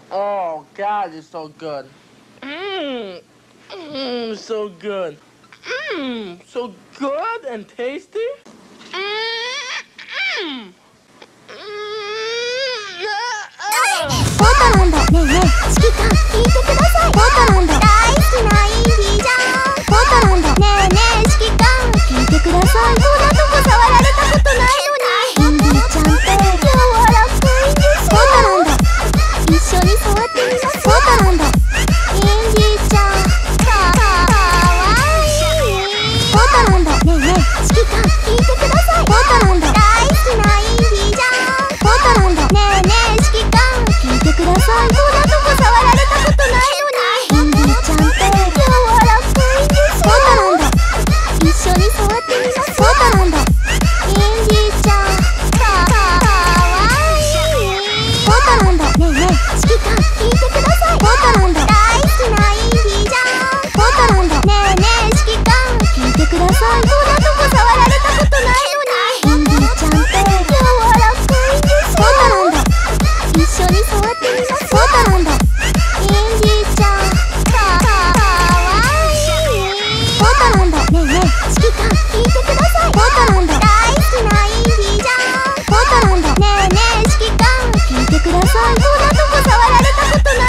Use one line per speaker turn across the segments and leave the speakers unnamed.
Oh God, it's so good. So good. So good and tasty.
ポートランド、ねえねえ、指揮官聞いてください。ポートランド、大好きなインディーちゃん。ポートランド、ねえねえ、指揮官聞いてください。こんなとこ触られたことないのに。インディーちゃんって柔らかいんですよ。ポートランド、一緒に触ってみます。ポートランド、インディーちゃんかわいい。ポートランド、ねえねえ、指揮官聞いてください。ポートランド、大好きなインディーちゃん。ポートランド、ねえねえ、指揮官聞いてください。こんなとこ触られたことないのに。インディーちゃんって柔らかいんですよ。ポートランド、一緒に触ってみます。ポートランド、インディーちゃんかわいい。ポートランド、ねえねえ、指揮官聞いてください。ポートランド、大好きなインディーちゃん。ポートランド、ねえねえ、指揮官聞いてください。こんなとこ触られたことないのに。インディーちゃんって柔らかいんですよ。ポートランド、一緒に触ってみます。ポートランド、インディーちゃんかわいい。ポートランド、ねえねえ、指揮官聞いてください。ポートランド、大好きなインディーちゃん。ポートランド、ねえねえ、指揮官聞いてください。こんなとこ触られたことない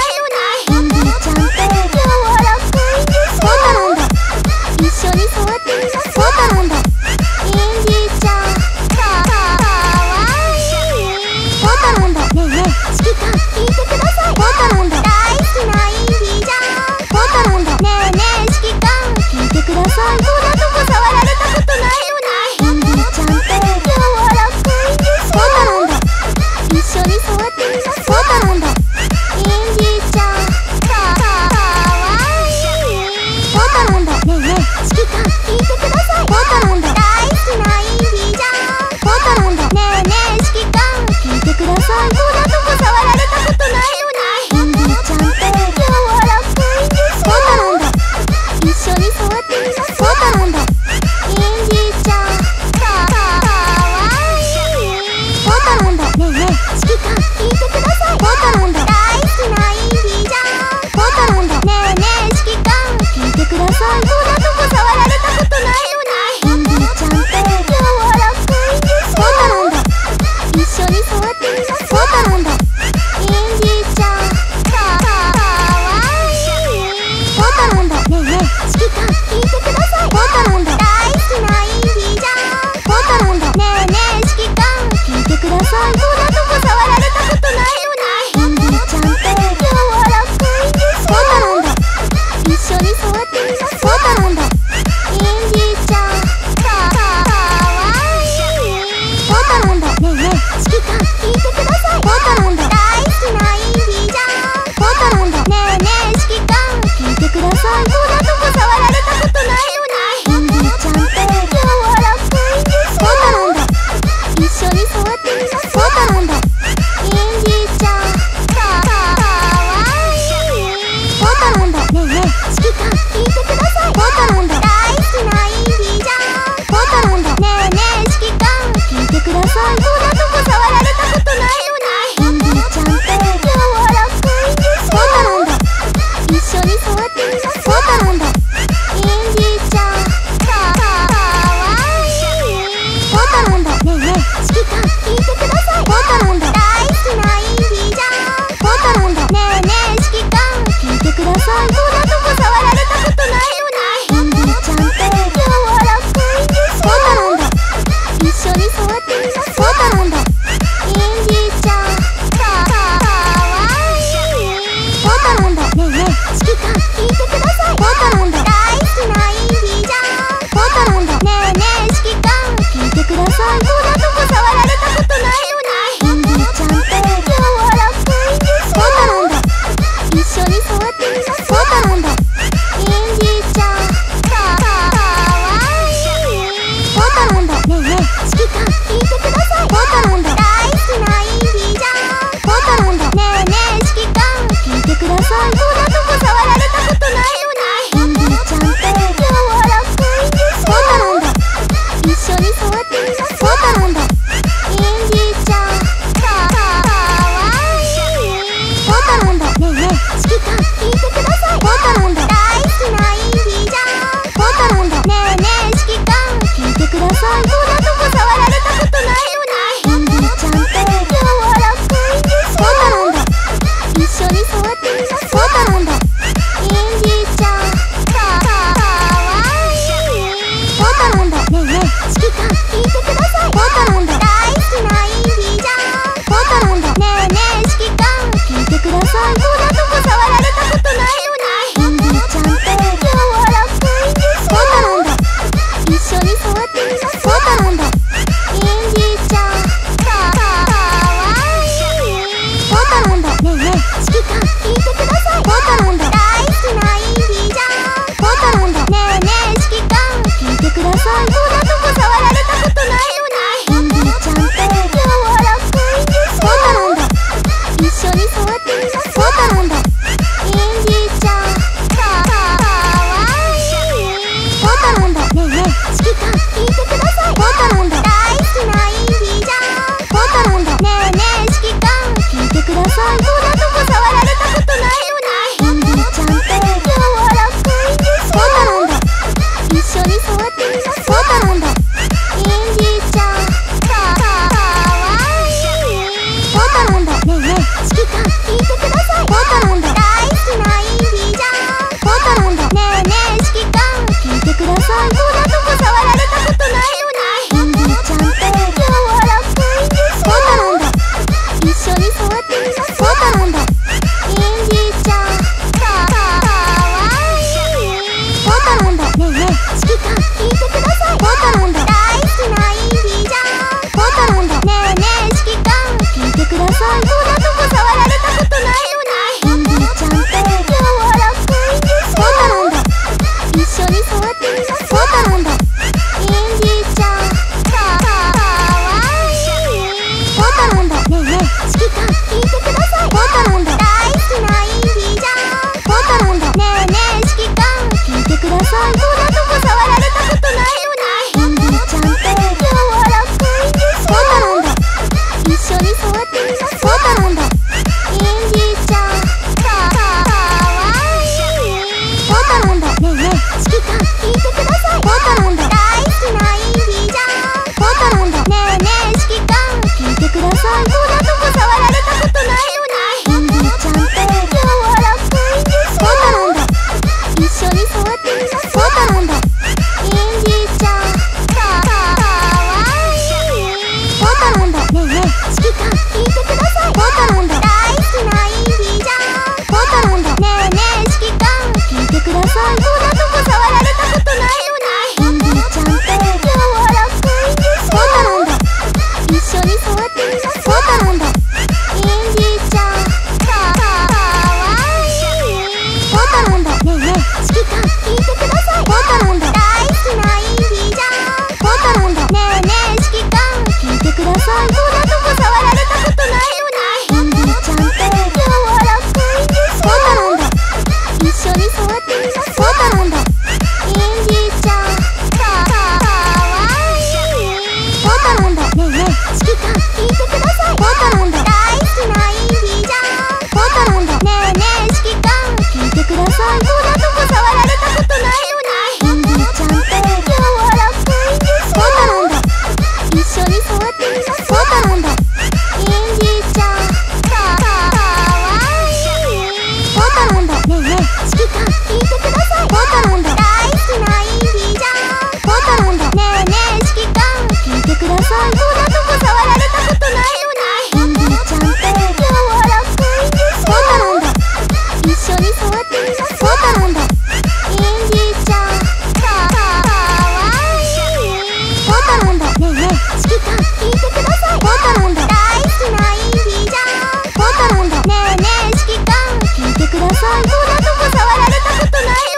ポートランド、ねえねえ指揮官聞いてください。ポートランド、大好きなインディじゃん。ポートランド、ねえねえ指揮官聞いてください。こんなとこ触られたことないのに。インディちゃんって柔らかいんです。ポートランド、一緒に触ってみます。ポートランド、インディちゃんかわいい。ポートランド、ねえねえ指揮官聞いてください。ポートランド、大好きなインディじゃん。ポートランド、ねえねえ指揮官聞いてください。こんなとこ触られたことないのに。インディちゃんって柔らかいんです。ポートランド、一緒に触ってみます。ポートランド、インディちゃんかわいい。ポートランド、ねえねえ指揮官聞いてください。ポートランド、大好きなインディじゃん。ポートランド、ねえねえ指揮官聞いてください。こんなとこ触られたことないのに。インディちゃんって柔らかいんです。ポートランド、一緒に触ってみます。ポートランド、インディちゃんかわいい。ポートランド、ねえねえ指揮官聞いてください。ポートランド、大好きなインディじゃん。ポートランド、ねえねえ指揮官聞いてください。こんなとこ触られたことないのに。インディちゃんって柔らかいんです。ポートランド、一緒に触ってみます。ポートランド、インディちゃんかわいい。ポートランド、ねえねえ指揮官聞いてください。ポートランド、大好きなインディじゃん。ポートランド、ねえねえ指揮官聞いてください。こんなとこ触られたことないのに。インディちゃんって柔らかいんです。ポートランド、一緒に触ってみます。ポートランド、インディちゃんかわいい。ポートランド、ねえねえ指揮官聞いてください。ポートランド、大好きなインディじゃん。ポートランド、ねえねえ指揮官聞いてください。こんなとこ触られたことないのに。インディちゃんって柔らかいんです。ポートランド、一緒に触ってみます。ポートランド、インディちゃんかわいい。ポートランド、ねえねえ指揮官聞いてください。ポートランド、大好きなインディじゃん。ポートランド、ねえねえ指揮官聞いてください。こんなとこ触られたことないのに。インディちゃんって柔らかいんです。ポートランド、一緒に触ってみます。ポートランド、インディちゃんかわいい。ポートランド、ねえねえ指揮官聞いてください。ポートランド、大好きなインディじゃん。ポートランド、ねえねえ指揮官聞いてください。こんなとこ触られたことないのに。インディちゃんって柔らかいんです。ポートランド、一緒に触ってみます。ポートランド、インディちゃんかわいい。ポートランド、ねえねえ指揮官聞いてください。ポートランド、大好きなインディじゃん。ポートランド、ねえねえ指揮官聞いてください。こんなとこ触られたことないのに。インディちゃんって柔らかいんです。ポートランド、一緒に触ってみます。ポートランド、インディちゃんかわいい。ポートランド、ねえねえ指揮官聞いてください。ポートランド、大好きなインディじゃん。ポートランド、ねえねえ指揮官聞いてください。こんなとこ触られたことないのに。インディちゃんって柔らかいんです。ポートランド、一緒に触ってみます。ポートランド、インディちゃんかわいい。ポートランド、ねえねえ指揮官聞いてください。ポートランド、大好きなインディじゃん。ポートランド、ねえねえ指揮官聞いてください。こんなとこ触られたことないのに。インディちゃんって柔らかいんです。ポートランド、一緒に触ってみます。ポートランド、インディちゃんかわいい。ポートランド、ねえねえ指揮官聞いてください。ポートランド、大好きなインディじゃん。ポートランド、ねえねえ指揮官聞いてください。こんなとこ触られたことないのに。インディちゃんって柔らかいんです。ポートランド、一緒に触ってみます。ポートランド、インディちゃんかわいい。ポートランド、ねえねえ指揮官聞いてください。ポートランド、大好きなインディじゃん。ポートランド、ねえねえ指揮官聞いてください。こんなとこ触られたことない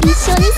一緒に